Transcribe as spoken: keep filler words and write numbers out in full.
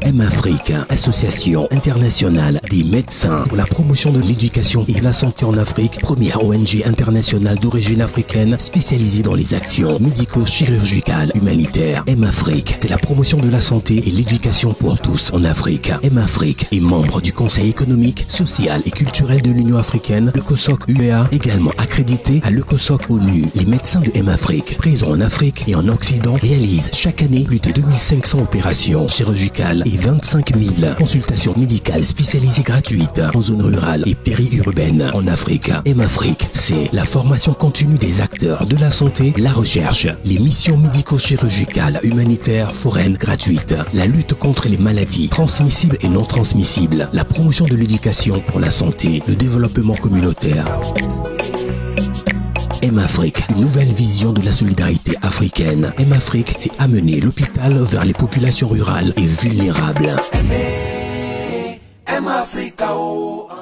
M-Afrique, association internationale des médecins pour la promotion de l'éducation et de la santé en Afrique, première O N G internationale d'origine africaine spécialisée dans les actions médico-chirurgicales humanitaires. M-Afrique, c'est la promotion de la santé et l'éducation pour tous en Afrique. M-Afrique est membre du Conseil économique, social et culturel de l'Union africaine, le COSOC U E A, également accrédité à l'ECOSOC ONU. Les médecins de M-Afrique, présents en Afrique et en Occident, réalisent chaque année plus de deux mille cinq cents opérations chirurgicales et vingt-cinq mille consultations médicales spécialisées gratuites en zone rurale et périurbaine en Afrique. M-Afrique, c'est la formation continue des acteurs de la santé, la recherche, les missions médico-chirurgicales humanitaires foraines gratuites, la lutte contre les maladies transmissibles et non transmissibles, la promotion de l'éducation pour la santé, le développement communautaire. M-Afrique, une nouvelle vision de la solidarité africaine. M-Afrique, c'est amener l'hôpital vers les populations rurales et vulnérables. M-Africa, oh.